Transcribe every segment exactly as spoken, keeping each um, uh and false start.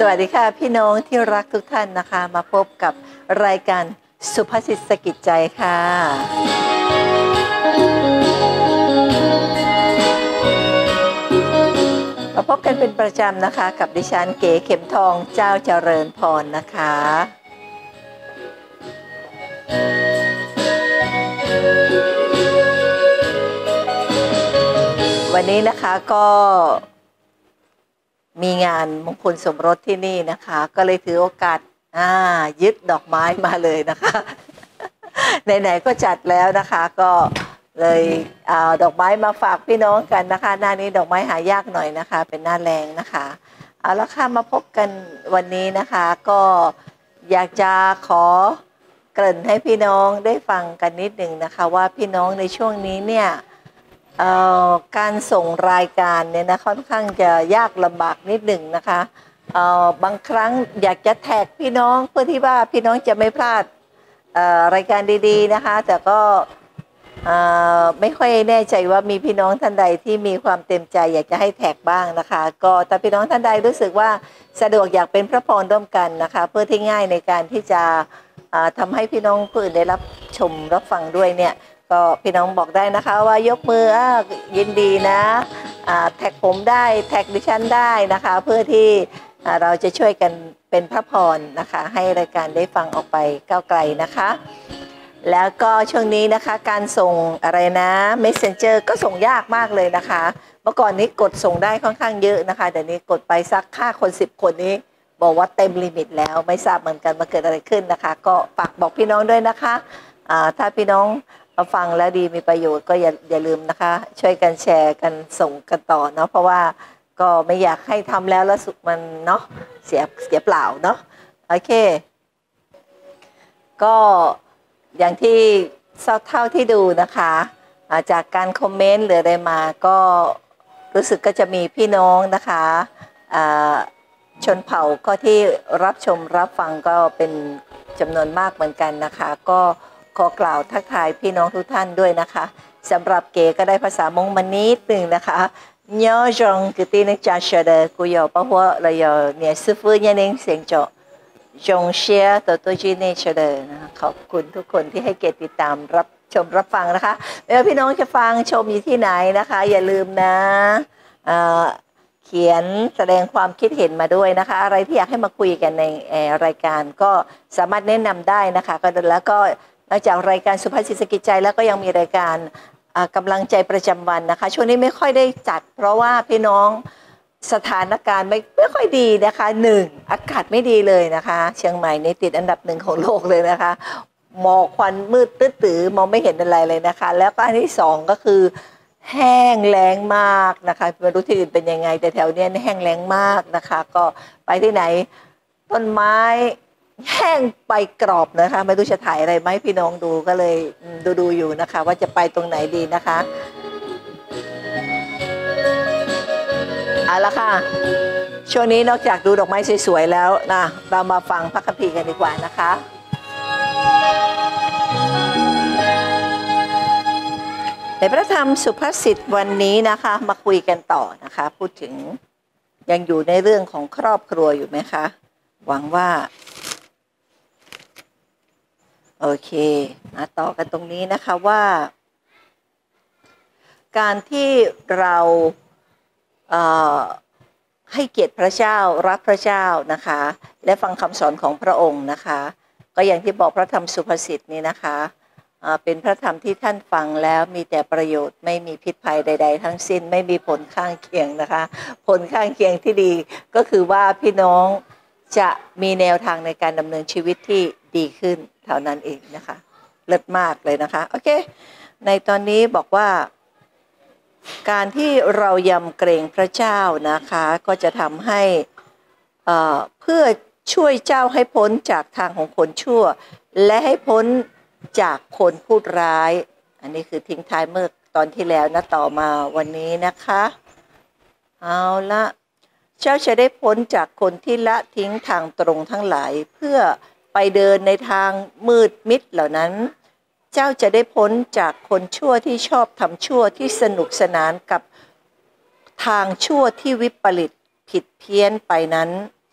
วัสดีค่ะพี่น้องที่รักทุกท่านนะคะมาพบกับรายการสุภาษิตสะกิดใจค่ะมาพบกันเป็นประจำนะคะกับดิฉันเก๋เข็มทองเจ้าเจริญพรนะคะวันนี้นะคะก็มีงานมงคลสมรสที่นี่นะคะก็เลยถือโอกาสอ่ายึดดอกไม้มาเลยนะคะไหนๆก็จัดแล้วนะคะก็เลยเอาดอกไม้มาฝากพี่น้องกันนะคะหน้านี้ดอกไม้หายากหน่อยนะคะเป็นหน้าแรงนะคะเอาละค่ะมาพบกันวันนี้นะคะก็อยากจะขอเกริ่นให้พี่น้องได้ฟังกันนิดหนึ่งนะคะว่าพี่น้องในช่วงนี้เนี่ยการส่งรายการเนี่ยนะค่อนข้างจะยากลำบากนิดหนึ่งนะคะบางครั้งอยากจะแท็กพี่น้องเพื่อที่ว่าพี่น้องจะไม่พลาดรายการดีๆนะคะแต่ก็ไม่ค่อยแน่ใจว่ามีพี่น้องท่านใดที่มีความเต็มใจอยากจะให้แท็กบ้างนะคะก็แต่พี่น้องท่านใดรู้สึกว่าสะดวกอยากเป็นพระพรร่วมกันนะคะเพื่อที่ง่ายในการที่จะทำให้พี่น้องผู้อื่นได้รับชมรับฟังด้วยเนี่ยก็พี่น้องบอกได้นะคะว่ายกมือยินดีนะแท็กผมได้แท็กดิฉันได้นะคะเพื่อที่เราจะช่วยกันเป็นพระพรนะคะให้รายการได้ฟังออกไปก้าวไกลนะคะแล้วก็ช่วงนี้นะคะการส่งอะไรนะ Messenger ก็ส่งยากมากเลยนะคะเมื่อก่อนนี้กดส่งได้ค่อนข้างเยอะนะคะแต่นี้กดไปสักค่าคนสิบคนนี้บอกว่าเต็มลิมิตแล้วไม่ทราบเหมือนกันมาเกิดอะไรขึ้นนะคะก็ฝากบอกพี่น้องด้วยนะคะถ้าพี่น้องฟังแล้วดีมีประโยชน์ก็อย่าอย่าลืมนะคะช่วยกันแชร์กันส่งกันต่อเนาะเพราะว่าก็ไม่อยากให้ทำแล้วแล้วสุขมันเนาะเสียเสียเปล่าเนาะโอเคก็อย่างที่เท่าที่ดูนะคะจากการคอมเมนต์หรืออะไรมาก็รู้สึกก็จะมีพี่น้องนะคะชนเผ่าก็ที่รับชมรับฟังก็เป็นจำนวนมากเหมือนกันนะคะก็ขอกล่าวทักทายพี่น้องทุกท่านด้วยนะคะสำหรับเก๋ก็ได้ภาษามงมานิดหนึ่งนะคะเนาะจงกตีนักจ่าเฉดกุยอปะหัวเลยเนี่ยซื้อฟื้นยันเองเสียงเจาะจงเชียร์ตัวตัวจีเนเฉดนะขอบคุณทุกคนที่ให้เกียรติติดตามรับชมรับฟังนะคะไม่ว่าพี่น้องจะฟังชมอยู่ที่ไหนนะคะอย่าลืมนะเขียนแสดงความคิดเห็นมาด้วยนะคะอะไรที่อยากให้มาคุยกันในรายการก็สามารถแนะนำได้นะคะก็แล้วก็นอกจากรายการสุภาษิตสะกิดใจแล้วก็ยังมีรายการกำลังใจประจำวันนะคะช่วงนี้ไม่ค่อยได้จัดเพราะว่าพี่น้องสถานการณ์ไม่ไม่ค่อยดีนะคะหนึ่งอากาศไม่ดีเลยนะคะเชียงใหม่ในติดอันดับหนึ่งของโลกเลยนะคะหมอกควันมืดตื้อๆมองไม่เห็นอะไรเลยนะคะแล้วก็อันที่สองก็คือแห้งแล้งมากนะคะไม่รู้ที่อื่นเป็นยังไงแต่แถวนี้แห้งแล้งมากนะคะก็ไปที่ไหนต้นไม้แห้งไปกรอบนะคะไม่รู้จะถ่ายอะไรไหมพี่น้องดูก็เลยดูดูอยู่นะคะว่าจะไปตรงไหนดีนะคะเอาละค่ะช่วงนี้นอกจากดูดอกไม้สวยๆแล้วนะเรามาฟังพระคัมภีร์กันดีกว่านะคะในพระธรรมสุภาษิตวันนี้นะคะมาคุยกันต่อนะคะพูดถึงยังอยู่ในเรื่องของครอบครัวอยู่ไหมคะหวังว่าโอเคมาต่อกันตรงนี้นะคะว่าการที่เราให้เกียรติพระเจ้ารักพระเจ้านะคะและฟังคำสอนของพระองค์นะคะก็อย่างที่บอกพระธรรมสุภาษิตนี้นะคะเป็นพระธรรมที่ท่านฟังแล้วมีแต่ประโยชน์ไม่มีพิษภัยใดๆทั้งสิ้นไม่มีผลข้างเคียงนะคะผลข้างเคียงที่ดีก็คือว่าพี่น้องจะมีแนวทางในการดำเนินชีวิตที่ดีขึ้นเท่านั้นเองนะคะเลิศมากเลยนะคะโอเคในตอนนี้บอกว่าการที่เรายำเกรงพระเจ้านะคะก็จะทำให้เพื่อช่วยเจ้าให้พ้นจากทางของคนชั่วและให้พ้นจากคนพูดร้ายอันนี้คือทิ้งท้ายเมื่อตอนที่แล้วนะต่อมาวันนี้นะคะเอาละเจ้าจะได้พ้นจากคนที่ละทิ้งทางตรงทั้งหลายเพื่อไปเดินในทางมืดมิดเหล่านั้นเจ้าจะได้พ้นจากคนชั่วที่ชอบทำชั่วที่สนุกสนานกับทางชั่วที่วิปริตผิดเพี้ยนไปนั้น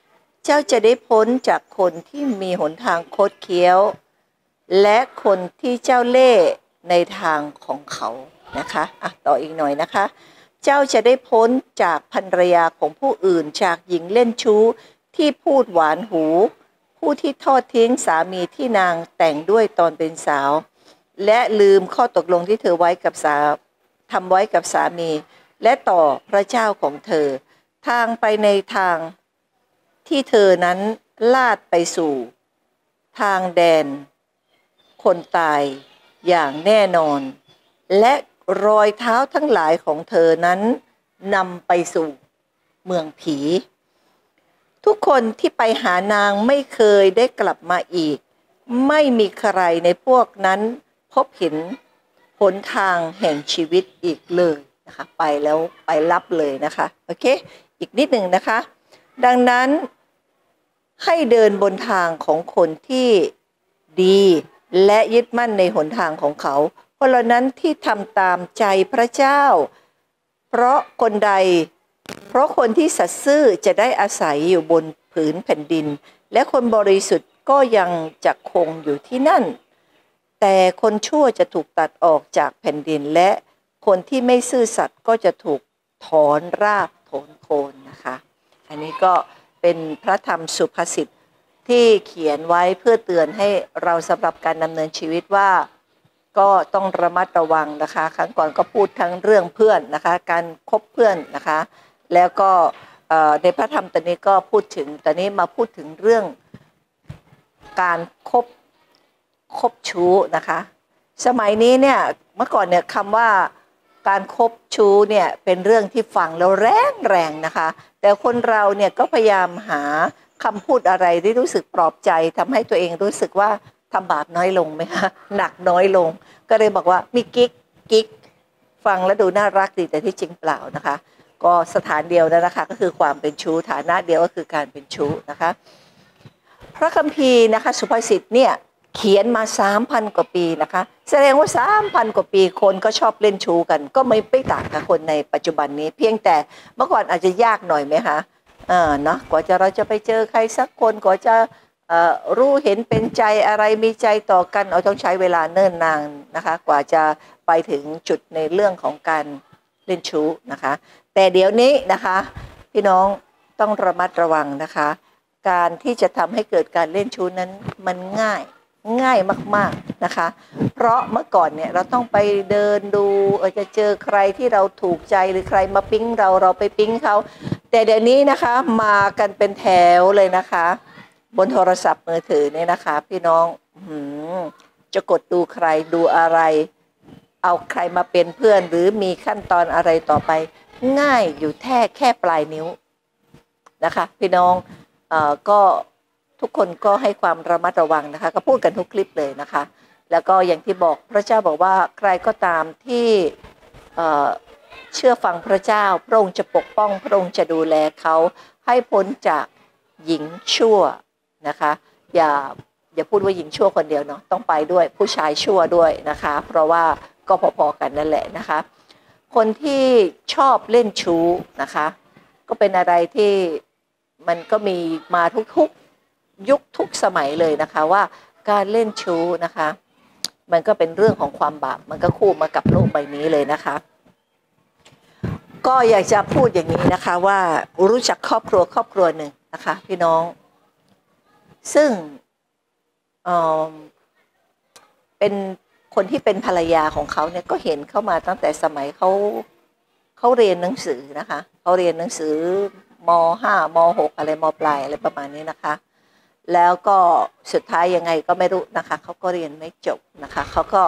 เจ้าจะได้พ้นจากคนที่มีหนทางคดเคี้ยวและคนที่เจ้าเล่ห์ในทางของเขานะคะอ่ะต่ออีกหน่อยนะคะเจ้าจะได้พ้นจากภรรยาของผู้อื่นจากหญิงเล่นชู้ที่พูดหวานหูผู้ที่ทอดทิ้งสามีที่นางแต่งด้วยตอนเป็นสาวและลืมข้อตกลงที่เธอไว้กับสาทำไว้กับสามีและต่อพระเจ้าของเธอทางไปในทางที่เธอนั้นลาดไปสู่ทางแดนคนตายอย่างแน่นอนและรอยเท้าทั้งหลายของเธอนั้นนำไปสู่เมืองผีทุกคนที่ไปหานางไม่เคยได้กลับมาอีกไม่มีใครในพวกนั้นพบเห็นหนทางแห่งชีวิตอีกเลยนะคะไปแล้วไปลับเลยนะคะโอเคอีกนิดหนึ่งนะคะดังนั้นให้เดินบนทางของคนที่ดีและยึดมั่นในหนทางของเขาคนเหล่านั้นที่ทำตามใจพระเจ้าเพราะคนใดเพราะคนที่สัตย์ซื่อจะได้อาศัยอยู่บนผืนแผ่นดินและคนบริสุทธิ์ก็ยังจะคงอยู่ที่นั่นแต่คนชั่วจะถูกตัดออกจากแผ่นดินและคนที่ไม่ซื่อสัตย์ก็จะถูกถอนรากถอนโคนนะคะอันนี้ก็เป็นพระธรรมสุภาษิตที่เขียนไว้เพื่อเตือนให้เราสำหรับการดำเนินชีวิตว่าก็ต้องระมัดระวังนะคะครั้งก่อนก็พูดทั้งเรื่องเพื่อนนะคะการคบเพื่อนนะคะแล้วก็ในพระธรรมตอนนี้ก็พูดถึงตอนนี้มาพูดถึงเรื่องการคบคบชู้นะคะสมัยนี้เนี่ยเมื่อก่อนเนี่ยคำว่าการคบชู้เนี่ยเป็นเรื่องที่ฟังแล้วแรงแรงนะคะแต่คนเราเนี่ยก็พยายามหาคำพูดอะไรที่รู้สึกปลอบใจทำให้ตัวเองรู้สึกว่าทำบาปน้อยลงไหมคะหนักน้อยลงก็เลยบอกว่ามีกิ๊กกิ๊กฟังแล้วดูน่ารักดีแต่ที่จริงเปล่านะคะก็สถานเดียวแล้วนะคะก็คือความเป็นชู้ฐานะเดียวก็คือการเป็นชู้นะคะพระคัมภีร์นะคะสุภาษิตเนี่ยเขียนมา สามพัน กว่าปีนะคะแสดงว่า สามพัน กว่าปีคนก็ชอบเล่นชู้กันก็ไม่ไม่ต่างกับคนในปัจจุบันนี้เพียงแต่เมื่อก่อนอาจจะยากหน่อยไหมคะเออเนาะกว่าจะเราจะไปเจอใครสักคนกว่าจะรู้เห็นเป็นใจอะไรมีใจต่อกันเราต้องใช้เวลาเนิ่นนานนะคะกว่าจะไปถึงจุดในเรื่องของการเล่นชู้นะคะแต่เดี๋ยวนี้นะคะพี่น้องต้องระมัดระวังนะคะการที่จะทำให้เกิดการเล่นชู้นั้นมันง่ายง่ายมากๆนะคะเพราะเมื่อก่อนเนี่ยเราต้องไปเดินดูเออจะเจอใครที่เราถูกใจหรือใครมาปิ๊งเราเราไปปิ๊งเขาแต่เดี๋ยวนี้นะคะมากันเป็นแถวเลยนะคะบนโทรศัพท์มือถือเนี่ยนะคะพี่น้องหืมจะกดดูใครดูอะไรเอาใครมาเป็นเพื่อนหรือมีขั้นตอนอะไรต่อไปง่ายอยู่แค่แค่ปลายนิ้วนะคะพี่น้องเอ่อก็ทุกคนก็ให้ความระมัดระวังนะคะก็พูดกันทุกคลิปเลยนะคะแล้วก็อย่างที่บอกพระเจ้าบอกว่าใครก็ตามที่เอ่อเชื่อฟังพระเจ้าพระองค์จะปกป้องพระองค์จะดูแลเขาให้พ้นจากหญิงชั่วนะคะอย่าอย่าพูดว่าหญิงชั่วคนเดียวเนาะต้องไปด้วยผู้ชายชั่วด้วยนะคะเพราะว่าก็พอๆกันนั่นแหละนะคะคนที่ชอบเล่นชู้นะคะก็เป็นอะไรที่มันก็มีมาทุกๆยุคทุกสมัยเลยนะคะว่าการเล่นชู้นะคะมันก็เป็นเรื่องของความบาปมันก็คู่มากับโลกใบนี้เลยนะคะก็อยากจะพูดอย่างนี้นะคะว่ารู้จักครอบครัวครอบครัวหนึ่งนะคะพี่น้องซึ่งเอ่อเป็นคนที่เป็นภรรยาของเขาเนี่ยก็เห็นเข้ามาตั้งแต่สมัยเขาเขาเรียนหนังสือนะคะเขาเรียนหนังสือม.ห้าม.หกอะไรม.ปลายอะไรประมาณนี้นะคะแล้วก็สุดท้ายยังไงก็ไม่รู้นะคะเขาก็เรียนไม่จบนะคะเขาก็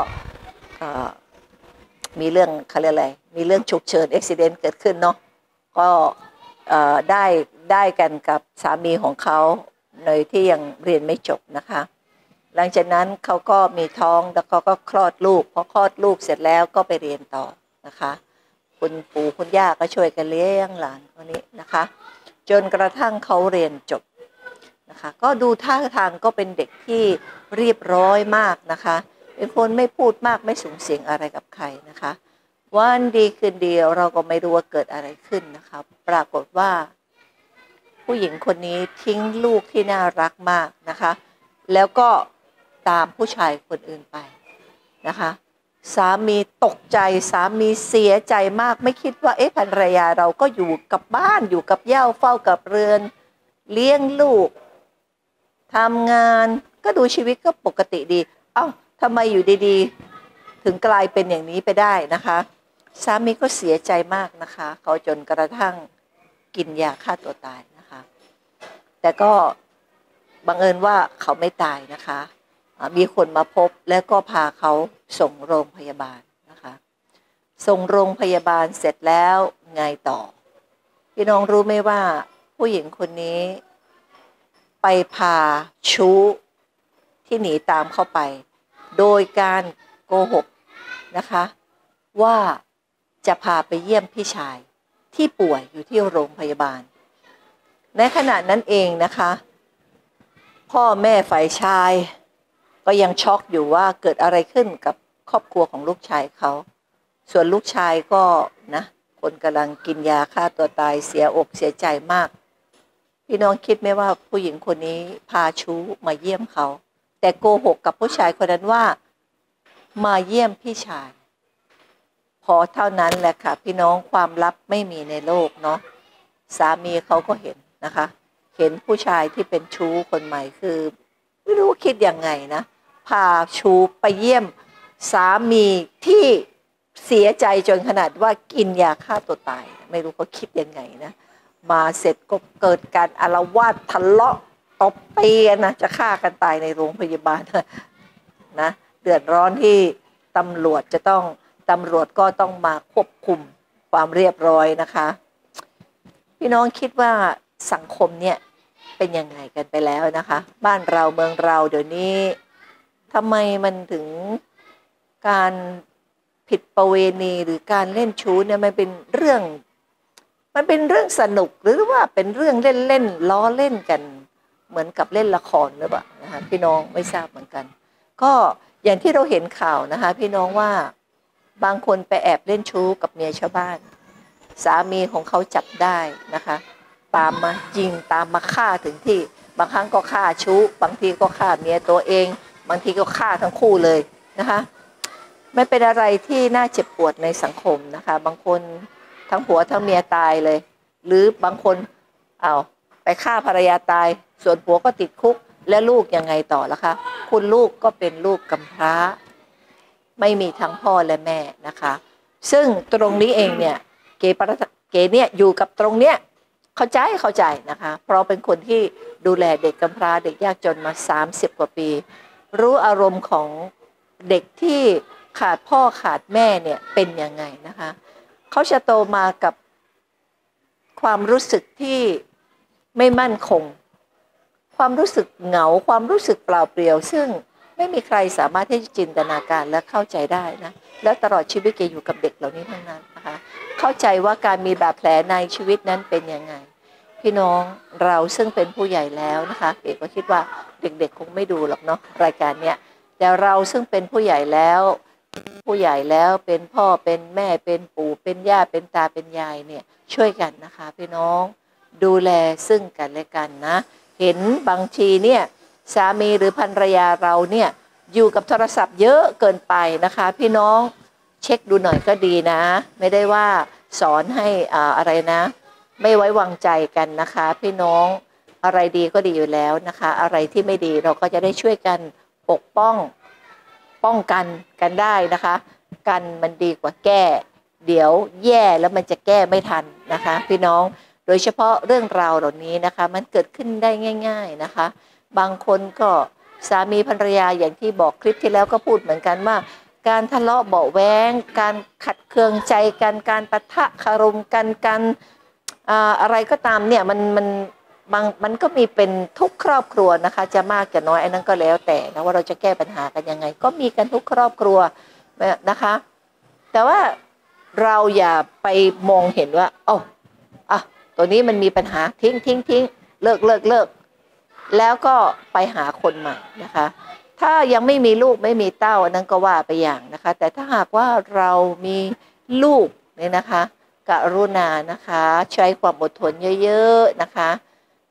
มีเรื่องเขาเรียกอะไรมีเรื่องฉุกเฉินอุบัติเหตุเกิดขึ้นเนาะก็ได้ได้กันกับสามีของเขาโดยที่ยังเรียนไม่จบนะคะหลังจากนั้นเขาก็มีท้องแล้วเขาก็คลอดลูกพอคลอดลูกเสร็จแล้วก็ไปเรียนต่อนะคะคุณปู่คุณย่าก็ช่วยกันเลี้ยงหลานคนนี้นะคะจนกระทั่งเขาเรียนจบนะคะก็ดูท่าทางก็เป็นเด็กที่เรียบร้อยมากนะคะเป็นคนไม่พูดมากไม่สูงเสียงอะไรกับใครนะคะวันดีคืนเดียวเราก็ไม่รู้ว่าเกิดอะไรขึ้นนะคะปรากฏว่าผู้หญิงคนนี้ทิ้งลูกที่น่ารักมากนะคะแล้วก็ตามผู้ชายคนอื่นไปนะคะสามีตกใจสามีเสียใจมากไม่คิดว่าเอ๊ะภรรยาเราก็อยู่กับบ้านอยู่กับเหย้าเฝ้ากับเรือนเลี้ยงลูกทำงานก็ดูชีวิตก็ปกติดีเอ้าทำไมอยู่ดีๆถึงกลายเป็นอย่างนี้ไปได้นะคะสามีก็เสียใจมากนะคะเขาจนกระทั่งกินยาฆ่าตัวตายนะคะแต่ก็บังเอิญว่าเขาไม่ตายนะคะมีคนมาพบแล้วก็พาเขาส่งโรงพยาบาลนะคะส่งโรงพยาบาลเสร็จแล้วไงต่อพี่น้องรู้ไหมว่าผู้หญิงคนนี้ไปพาชู้ที่หนีตามเข้าไปโดยการโกหกนะคะว่าจะพาไปเยี่ยมพี่ชายที่ป่วยอยู่ที่โรงพยาบาลในขณะนั้นเองนะคะพ่อแม่ฝ่ายชายก็ยังช็อกอยู่ว่าเกิดอะไรขึ้นกับครอบครัวของลูกชายเขาส่วนลูกชายก็นะคนกำลังกินยาฆ่าตัวตายเสียอกเสียใจมากพี่น้องคิดไหมว่าผู้หญิงคนนี้พาชู้มาเยี่ยมเขาแต่โกหกกับผู้ชายคนนั้นว่ามาเยี่ยมพี่ชายพอเท่านั้นแหละค่ะพี่น้องความลับไม่มีในโลกเนาะสามีเขาก็เห็นนะคะเห็นผู้ชายที่เป็นชู้คนใหม่คือไม่รู้คิดยังไงนะพาชู้ไปเยี่ยมสามีที่เสียใจจนขนาดว่ากินยาฆ่าตัวตายไม่รู้เขาคิดยังไงนะมาเสร็จก็เกิดการอาละวาดทะเลาะตบตีกันนะจะฆ่ากันตายในโรงพยาบาลนะเดือดร้อนที่ตำรวจจะต้องตำรวจก็ต้องมาควบคุมความเรียบร้อยนะคะพี่น้องคิดว่าสังคมเนี่ยเป็นยังไงกันไปแล้วนะคะบ้านเราเมืองเราเดี๋ยวนี้ทำไมมันถึงการผิดประเวณีหรือการเล่นชู้เนี่ยมันเป็นเรื่องมันเป็นเรื่องสนุกหรือว่าเป็นเรื่องเล่นเล่นล้อเล่นกันเหมือนกับเล่นละครหรือเปล่านะคะพี่น้องไม่ทราบเหมือนกันก็อย่างที่เราเห็นข่าวนะคะพี่น้องว่าบางคนไปแอบเล่นชู้กับเมียชาวบ้านสามีของเขาจับได้นะคะตามมายิงตามมาฆ่าถึงที่บางครั้งก็ฆ่าชู้บางทีก็ฆ่าเมียตัวเองบางทีก็ฆ่าทั้งคู่เลยนะคะไม่เป็นอะไรที่น่าเจ็บปวดในสังคมนะคะบางคนทั้งผัวทั้งเมียตายเลยหรือบางคนเอาไปฆ่าภรรยาตายส่วนผัวก็ติดคุกและลูกยังไงต่อล่ะคะคุณลูกก็เป็นลูกกำพร้าไม่มีทั้งพ่อและแม่นะคะซึ่งตรงนี้เองเนี่ยเกย์ประเกย์เนี่ยอยู่กับตรงเนี้ยเข้าใจเข้าใจนะคะเพราะเป็นคนที่ดูแลเด็กกำพร้าเด็กยากจนมาสามสิบกว่าปีรู้อารมณ์ของเด็กที่ขาดพ่อขาดแม่เนี่ยเป็นยังไงนะคะเขาจะโตมากับความรู้สึกที่ไม่มั่นคงความรู้สึกเหงาความรู้สึกเปล่าเปลี่ยวซึ่งไม่มีใครสามารถที่จะจินตนาการและเข้าใจได้นะแล้วตลอดชีวิตแกอยู่กับเด็กเหล่านี้ทั้งนั้นนะคะเข้าใจว่าการมีบาดแผลในชีวิตนั้นเป็นยังไงพี่น้องเราซึ่งเป็นผู้ใหญ่แล้วนะคะเอกก็คิดว่าเด็กๆคงไม่ดูหรอกเนาะรายการเนี้ยแต่เราซึ่งเป็นผู้ใหญ่แล้วผู้ใหญ่แล้วเป็นพ่อเป็นแม่เป็นปู่เป็นย่าเป็นตาเป็นยายเนี่ยช่วยกันนะคะพี่น้องดูแลซึ่งกันและกันนะเห็นบางทีเนี่ยสามีหรือภรรยาเราเนี่ยอยู่กับโทรศัพท์เยอะเกินไปนะคะพี่น้องเช็คดูหน่อยก็ดีนะไม่ได้ว่าสอนให้อ่าอะไรนะไม่ไว้วางใจกันนะคะพี่น้องอะไรดีก็ดีอยู่แล้วนะคะอะไรที่ไม่ดีเราก็จะได้ช่วยกันปกป้องป้องกันกันได้นะคะกันมันดีกว่าแก้เดี๋ยวแย่แล้วมันจะแก้ไม่ทันนะคะพี่น้องโดยเฉพาะเรื่องราวเหล่านี้นะคะมันเกิดขึ้นได้ง่ายๆนะคะบางคนก็สามีภรรยาอย่างที่บอกคลิปที่แล้วก็พูดเหมือนกันว่าการทะเลาะเบาะแว้งการขัดเคืองใจกันการปะทะคารมกันการอะไรก็ตามเนี่ยมันมันบางมันก็มีเป็นทุกครอบครัวนะคะจะมากจะน้อยอันนั้นก็แล้วแต่นะว่าเราจะแก้ปัญหากันยังไงก็มีกันทุกครอบครัวนะคะแต่ว่าเราอย่าไปมองเห็นว่าอ๋ออ่ะตัวนี้มันมีปัญหาทิ้งทิ้งทิ้งเลิกเลิกเลิกแล้วก็ไปหาคนใหม่นะคะถ้ายังไม่มีลูกไม่มีเต้าอันนั้นก็ว่าไปอย่างนะคะแต่ถ้าหากว่าเรามีลูกเนี่ยนะคะกรุณานะคะใช้ความอดทนเยอะๆนะคะ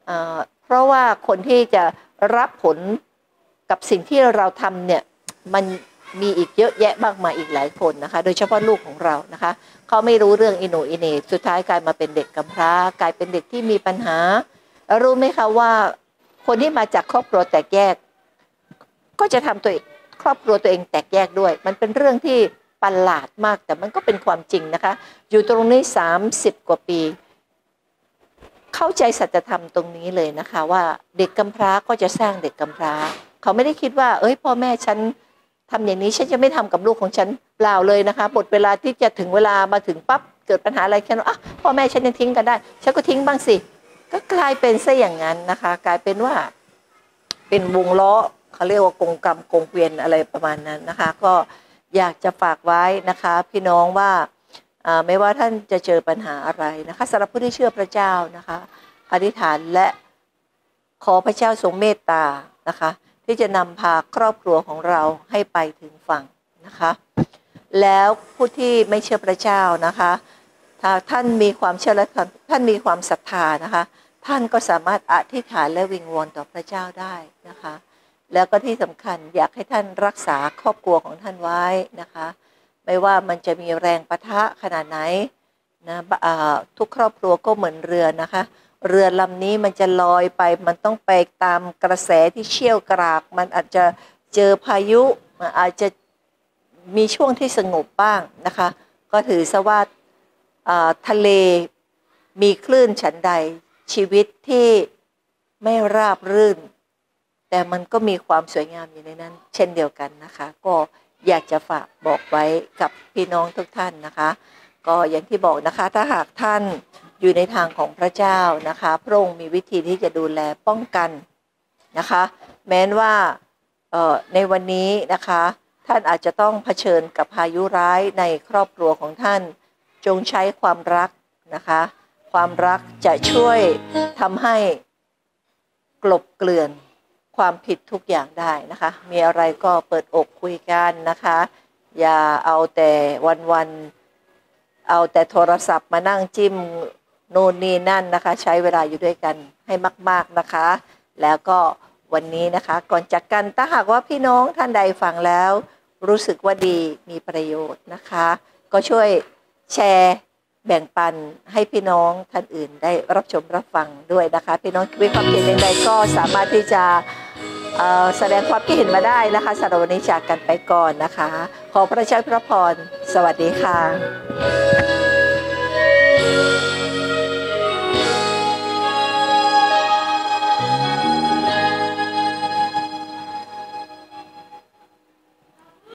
เพราะว่าคนที่จะรับผลกับสิ่งที่เราทำเนี่ยมันมีอีกเยอะแยะมากมายอีกหลายคนนะคะโดยเฉพาะลูกของเรานะคะเขาไม่รู้เรื่องอิโนอิเนสุดท้ายกลายมาเป็นเด็กกำพร้ากลายเป็นเด็กที่มีปัญหารู้ไหมคะว่าคนที่มาจากครอบครัวแตกแยกก็จะทำตัวครอบครัวตัวเองแตกแยกด้วยมันเป็นเรื่องที่ประหลาดมากแต่มันก็เป็นความจริงนะคะอยู่ตรงนี้สามสิบกว่าปีเข้าใจสัจธรรมตรงนี้เลยนะคะว่าเด็กกำพร้าก็จะสร้างเด็กกำพร้าเขาไม่ได้คิดว่าเอ้ยพ่อแม่ฉันทำอย่างนี้ฉันจะไม่ทำกับลูกของฉันเปล่าเลยนะคะหมดเวลาที่จะถึงเวลามาถึงปั๊บเกิดปัญหาอะไรแค่นั้นอ่ะพ่อแม่ฉันยังทิ้งกันได้ฉันก็ทิ้งบ้างสิก็กลายเป็นซะอย่างนั้นนะคะกลายเป็นว่าเป็นวงล้อเขาเรียกว่ากงกรรมกงเกวียนอะไรประมาณนั้นนะคะก็อยากจะฝากไว้นะคะพี่น้องว่าไม่ว่าท่านจะเจอปัญหาอะไรนะคะสำหรับผู้ที่เชื่อพระเจ้านะคะอธิษฐานและขอพระเจ้าทรงเมตตานะคะที่จะนำพาครอบครัวของเราให้ไปถึงฝั่งนะคะแล้วผู้ที่ไม่เชื่อพระเจ้านะคะถ้าท่านมีความเชื่อและท่านมีความศรัทธานะคะท่านก็สามารถอธิษฐานและวิงวอนต่อพระเจ้าได้นะคะแล้วก็ที่สำคัญอยากให้ท่านรักษาครอบครัวของท่านไว้นะคะไม่ว่ามันจะมีแรงปะทะขนาดไหนนะทุกครอบครัวก็เหมือนเรือนะคะเรือลำนี้มันจะลอยไปมันต้องไปตามกระแสที่เชี่ยวกรากมันอาจจะเจอพายุมันอาจจะมีช่วงที่สงบบ้างนะคะก็ถือซะว่าทะเลมีคลื่นฉันใดชีวิตที่ไม่ราบรื่นแต่มันก็มีความสวยงามอยู่ในนั้นเช่นเดียวกันนะคะก็อยากจะฝากบอกไว้กับพี่น้องทุกท่านนะคะก็อย่างที่บอกนะคะถ้าหากท่านอยู่ในทางของพระเจ้านะคะพระองค์มีวิธีที่จะดูแลป้องกันนะคะแม้ว่าในวันนี้นะคะท่านอาจจะต้องเผชิญกับพายุร้ายในครอบครัวของท่านจงใช้ความรักนะคะความรักจะช่วยทำให้กลบเกลื่อนความผิดทุกอย่างได้นะคะมีอะไรก็เปิดอกคุยกันนะคะอย่าเอาแต่วันๆเอาแต่โทรศัพท์มานั่งจิ้มโน่นนี่นั่นนะคะใช้เวลาอยู่ด้วยกันให้มากๆนะคะแล้วก็วันนี้นะคะก่อนจากกันถ้าหากว่าพี่น้องท่านใดฟังแล้วรู้สึกว่าดีมีประโยชน์นะคะก็ช่วยแชร์แบ่งปันให้พี่น้องท่านอื่นได้รับชมรับฟังด้วยนะคะพี่น้องมีความเห็นใดๆก็สามารถที่จะแสดงความคิดเห็นมาได้นะคะสำหรับวันนี้จากกันไปก่อนนะคะขอพระเจ้าพระพรสวัสดีค่ะ